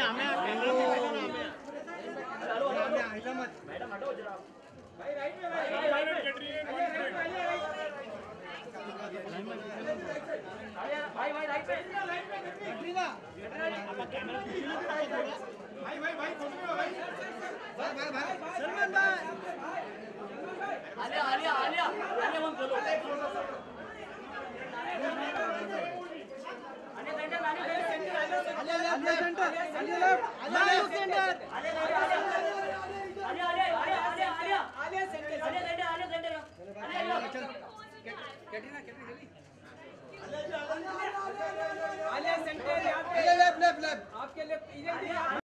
madam हटो जरा भाई राइट में भाई भाई राइट पे कैटरीना भाई खुश रहो भाई सलमान भाई आलिया आलिया आलिया आलिया हम चलो Alia centre Alia centre Alia left Alia centre Alia centre Katrina Alia centre left आपके लेफ्ट